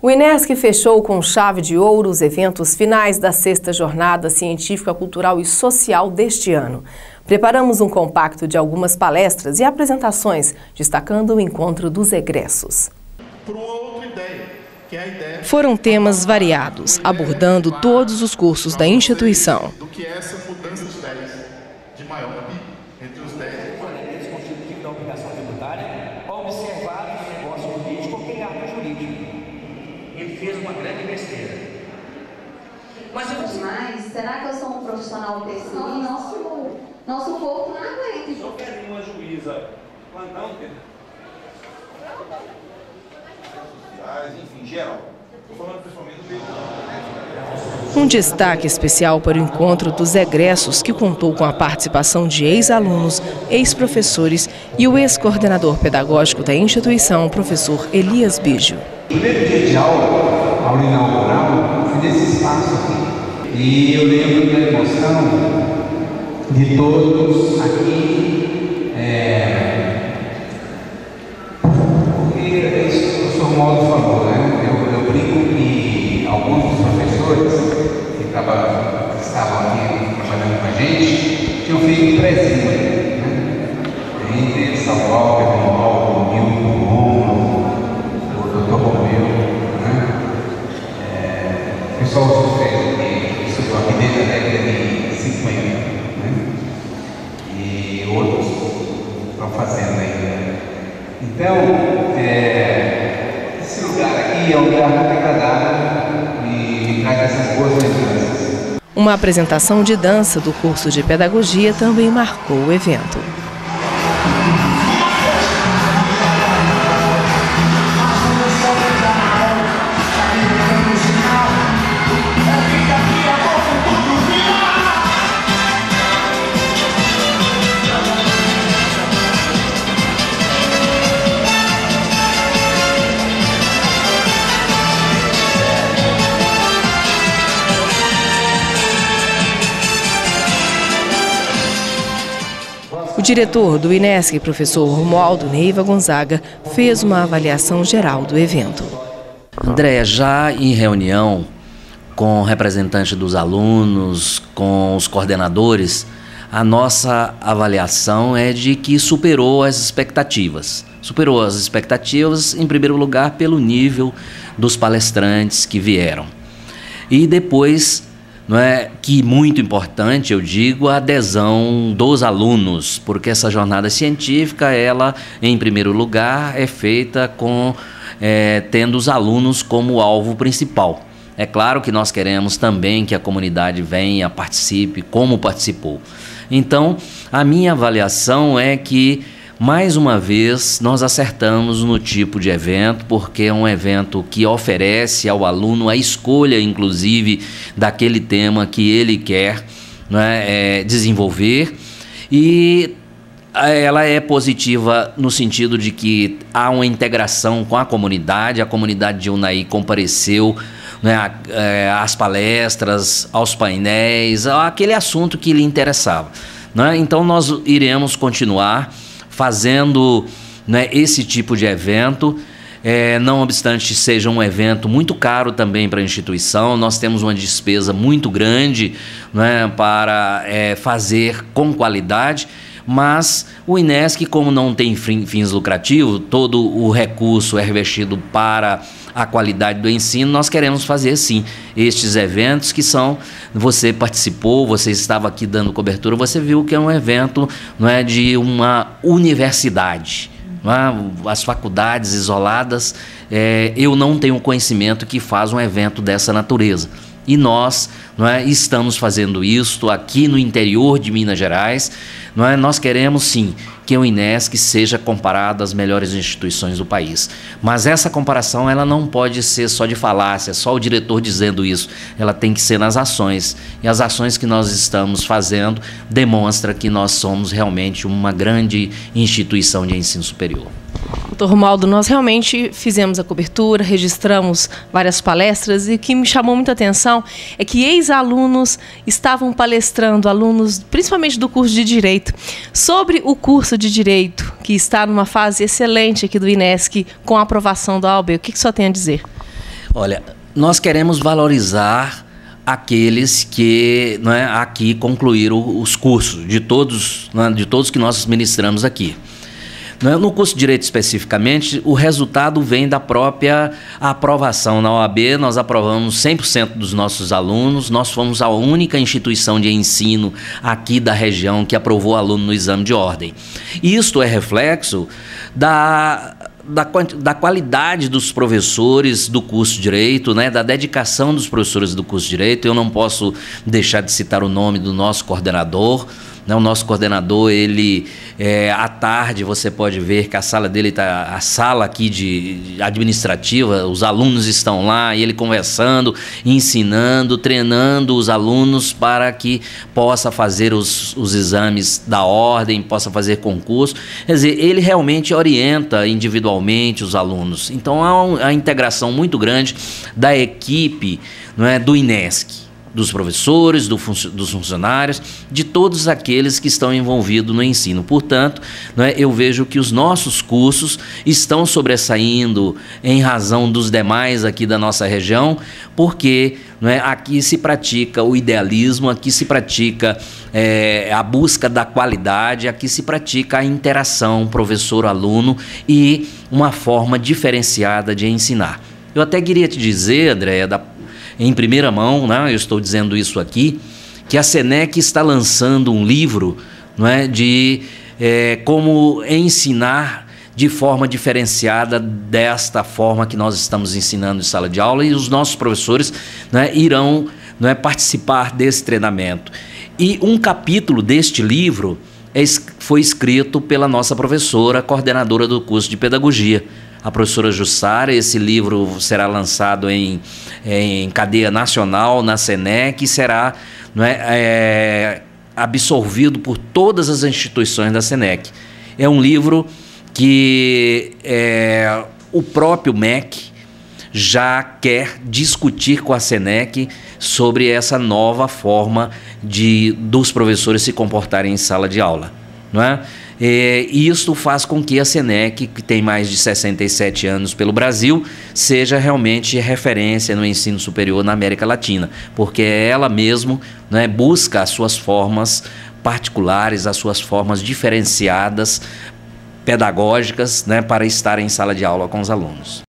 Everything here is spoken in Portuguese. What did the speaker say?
O INESC fechou com chave de ouro os eventos finais da 6ª Jornada Científica, Cultural e Social deste ano. Preparamos um compacto de algumas palestras e apresentações, destacando o encontro dos egressos. Foram temas variados, abordando todos os cursos da instituição. Ele fez uma grande besteira. Mas será que eu sou um profissional pessimista? Nosso corpo não aguenta. Se eu quero uma juíza plantão, enfim, geral. Estou falando principalmente do meio. Um destaque especial para o encontro dos egressos, que contou com a participação de ex-alunos, ex-professores e o ex-coordenador pedagógico da instituição, o professor Elias Biggio. O primeiro dia de aula inaugural, fui nesse espaço aqui. E eu lembro da emoção de todos aqui, porque isso o Sr. Maldo falou, né? Eu brinco que alguns dos professores que estavam aqui trabalhando com a gente tinham feito prezinho, né? Entre eles, Salvador, Romualdo, Milton, Romulo, o Dr. Romeu, né? O pessoal que estudou aqui desde a década de 50, né? E outros estão fazendo ainda. Então, esse lugar aqui é um lugar muito agradável e traz essas boas lembranças. Uma apresentação de dança do curso de pedagogia também marcou o evento. O diretor do INESC, professor Romualdo Neiva Gonzaga, fez uma avaliação geral do evento. Andréa, já em reunião com representantes dos alunos, com os coordenadores, a nossa avaliação é de que superou as expectativas. Superou as expectativas, em primeiro lugar, pelo nível dos palestrantes que vieram. E depois, não é que muito importante, eu digo, a adesão dos alunos, porque essa jornada científica, ela, em primeiro lugar, é feita tendo os alunos como alvo principal. É claro que nós queremos também que a comunidade venha, participe, como participou. Então, a minha avaliação é que, mais uma vez, nós acertamos no tipo de evento, porque é um evento que oferece ao aluno a escolha, inclusive, daquele tema que ele quer, né, desenvolver. E ela é positiva no sentido de que há uma integração com a comunidade de Unai compareceu, né, às palestras, aos painéis, aquele assunto que lhe interessava, né? Então, nós iremos continuar fazendo, né, esse tipo de evento, não obstante seja um evento muito caro também para a instituição. Nós temos uma despesa muito grande, né, para fazer com qualidade, mas o INESC, como não tem fins lucrativos, todo o recurso é revestido para a qualidade do ensino. Nós queremos fazer, sim, estes eventos que são... Você participou, você estava aqui dando cobertura, você viu que é um evento, não é, de uma universidade. Não é? As faculdades isoladas, eu não tenho conhecimento que faz um evento dessa natureza. E nós, não é, estamos fazendo isso aqui no interior de Minas Gerais. Não é? Nós queremos, sim, que o INESC seja comparado às melhores instituições do país. Mas essa comparação, ela não pode ser só de falácia, só o diretor dizendo isso. Ela tem que ser nas ações. E as ações que nós estamos fazendo demonstram que nós somos realmente uma grande instituição de ensino superior. Doutor Romualdo, nós realmente fizemos a cobertura, registramos várias palestras, e o que me chamou muita atenção é que ex-alunos estavam palestrando, alunos principalmente do curso de Direito, sobre o curso de Direito, que está numa fase excelente aqui do INESC, com a aprovação da OAB. O que o senhor tem a dizer? Olha, nós queremos valorizar aqueles que, não é, aqui concluíram os cursos, de todos, não é, de todos que nós ministramos aqui. No curso de Direito especificamente, o resultado vem da própria aprovação na OAB. Nós aprovamos 100% dos nossos alunos. Nós fomos a única instituição de ensino aqui da região que aprovou aluno no exame de ordem. Isto é reflexo da qualidade dos professores do curso de Direito, né, da dedicação dos professores do curso de Direito. Eu não posso deixar de citar o nome do nosso coordenador. O nosso coordenador, ele, à tarde, você pode ver que a sala dele está, a sala aqui de administrativa, os alunos estão lá, e ele conversando, ensinando, treinando os alunos para que possa fazer os exames da ordem, possa fazer concurso. Quer dizer, ele realmente orienta individualmente os alunos. Então, há uma integração muito grande da equipe, não é, do INESC, dos professores, dos funcionários, de todos aqueles que estão envolvidos no ensino. Portanto, né, eu vejo que os nossos cursos estão sobressaindo em razão dos demais aqui da nossa região, porque, né, aqui se pratica o idealismo, aqui se pratica a busca da qualidade, aqui se pratica a interação professor-aluno e uma forma diferenciada de ensinar. Eu até queria te dizer, Andréia, em primeira mão, né, eu estou dizendo isso aqui, que a SENEC está lançando um livro, não é, de como ensinar de forma diferenciada desta forma que nós estamos ensinando em sala de aula, e os nossos professores, né, irão, não é, participar desse treinamento. E um capítulo deste livro foi escrito pela nossa professora, coordenadora do curso de Pedagogia, a professora Jussara. Esse livro será lançado em cadeia nacional na SENEC e será, não é, absorvido por todas as instituições da SENEC. É um livro que o próprio MEC já quer discutir com a SENEC sobre essa nova forma dos professores se comportarem em sala de aula, não é? E isso faz com que a SENEC, que tem mais de 67 anos pelo Brasil, seja realmente referência no ensino superior na América Latina, porque ela mesmo, né, busca as suas formas particulares, as suas formas diferenciadas, pedagógicas, né, para estar em sala de aula com os alunos.